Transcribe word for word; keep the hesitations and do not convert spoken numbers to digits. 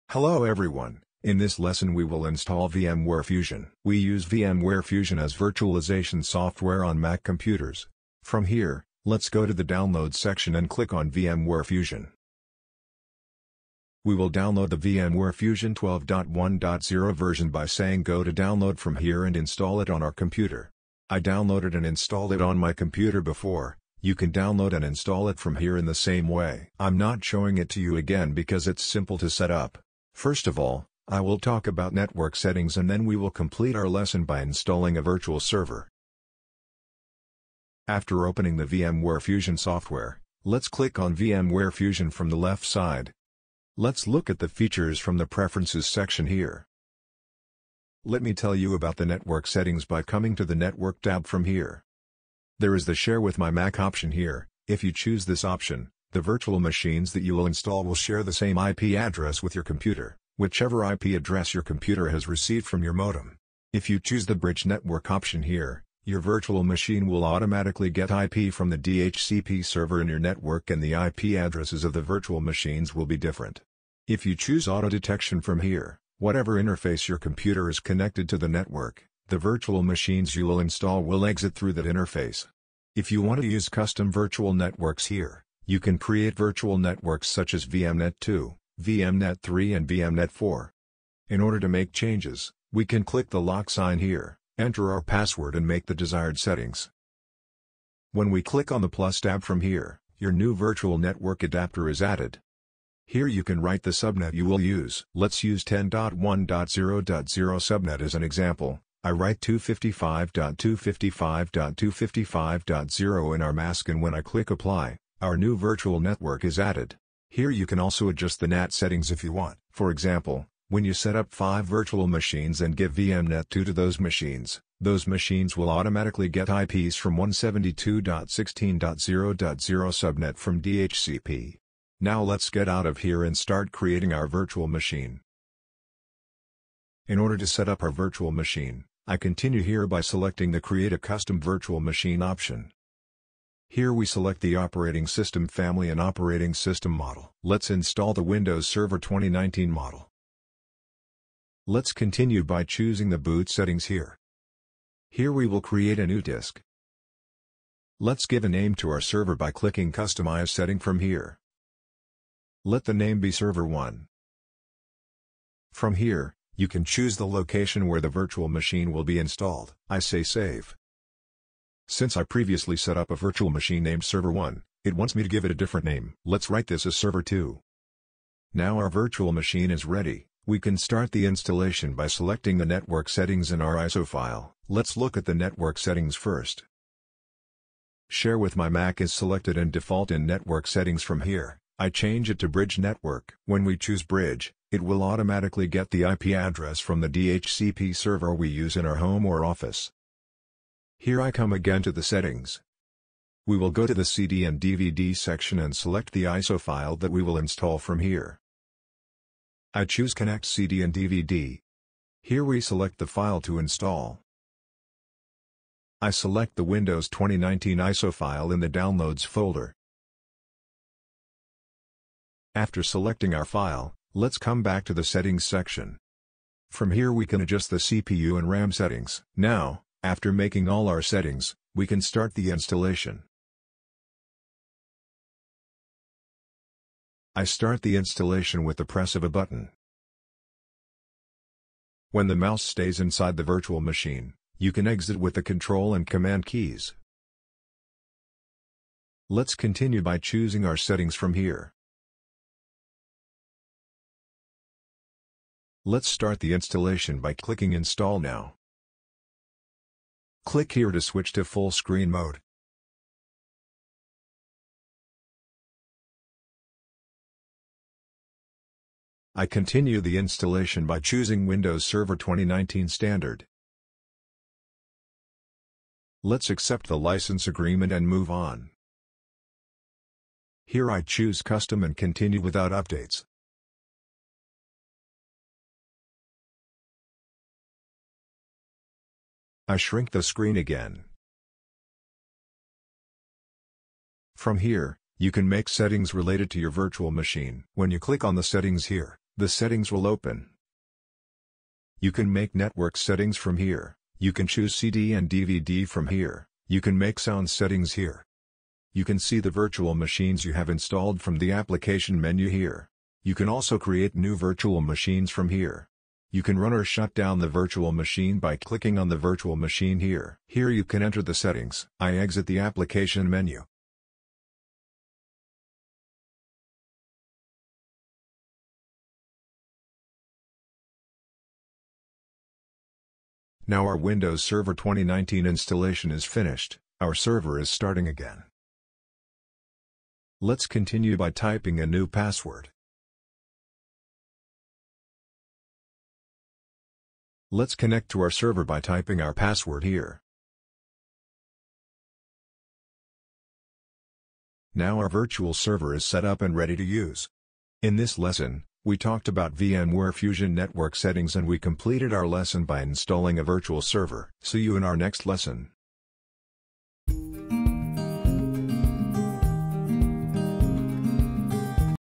Hello everyone, in this lesson we will install VMware Fusion. We use VMware Fusion as virtualization software on Mac computers. From here, let's go to the Download section and click on VMware Fusion. We will download the VMware Fusion twelve point one point zero version by saying go to download from here and install it on our computer. I downloaded and installed it on my computer before. You can download and install it from here in the same way. I'm not showing it to you again because it's simple to set up. First of all, I will talk about network settings and then we will complete our lesson by installing a virtual server. After opening the VMware Fusion software, let's click on VMware Fusion from the left side. Let's look at the features from the Preferences section here. Let me tell you about the network settings by coming to the Network tab from here. There is the Share with My Mac option here. If you choose this option, the virtual machines that you will install will share the same I P address with your computer, whichever I P address your computer has received from your modem. If you choose the Bridge Network option here, your virtual machine will automatically get I P from the D H C P server in your network and the I P addresses of the virtual machines will be different. If you choose Auto Detection from here, whatever interface your computer is connected to the network, the virtual machines you will install will exit through that interface. If you want to use custom virtual networks here, you can create virtual networks such as V M net two, V M net three and V M net four. In order to make changes, we can click the lock sign here, enter our password and make the desired settings. When we click on the plus tab from here, your new virtual network adapter is added. Here you can write the subnet you will use. Let's use ten dot one dot zero dot zero subnet as an example. I write two fifty-five dot two fifty-five dot two fifty-five dot zero in our mask and when I click apply, our new virtual network is added. Here you can also adjust the N A T settings if you want. For example, when you set up five virtual machines and give V M net two to those machines, those machines will automatically get I Ps from one seventy-two dot sixteen dot zero dot zero subnet from D H C P. Now let's get out of here and start creating our virtual machine. In order to set up our virtual machine, I continue here by selecting the Create a Custom Virtual Machine option. Here we select the operating system family and operating system model. Let's install the Windows Server twenty nineteen model. Let's continue by choosing the boot settings here. Here we will create a new disk. Let's give a name to our server by clicking Customize Setting from here. Let the name be Server one. From here, you can choose the location where the virtual machine will be installed. I say Save. Since I previously set up a virtual machine named Server one, it wants me to give it a different name. Let's write this as Server two. Now our virtual machine is ready. We can start the installation by selecting the network settings in our I S O file. Let's look at the network settings first. Share with My Mac is selected and default in network settings from here. I change it to Bridge Network. When we choose Bridge, it will automatically get the I P address from the D H C P server we use in our home or office. Here I come again to the settings. We will go to the C D and D V D section and select the I S O file that we will install from here. I choose Connect C D and D V D. Here we select the file to install. I select the Windows twenty nineteen I S O file in the Downloads folder. After selecting our file, let's come back to the Settings section. From here we can adjust the C P U and RAM settings. Now, after making all our settings, we can start the installation. I start the installation with the press of a button. When the mouse stays inside the virtual machine, you can exit with the Control and Command keys. Let's continue by choosing our settings from here. Let's start the installation by clicking Install Now. Click here to switch to full screen mode. I continue the installation by choosing Windows Server twenty nineteen Standard. Let's accept the license agreement and move on. Here I choose Custom and continue without updates. I shrink the screen again. From here, you can make settings related to your virtual machine. When you click on the settings here, The settings will open. You can make network settings from here. You can choose C D and D V D from here. You can make sound settings here. You can see the virtual machines you have installed from the application menu here. You can also create new virtual machines from here. You can run or shut down the virtual machine by clicking on the virtual machine here. Here you can enter the settings. I exit the application menu. Now our Windows Server twenty nineteen installation is finished, our server is starting again. Let's continue by typing a new password. Let's connect to our server by typing our password here. Now our virtual server is set up and ready to use. In this lesson, we talked about VMware Fusion network settings and we completed our lesson by installing a virtual server. See you in our next lesson.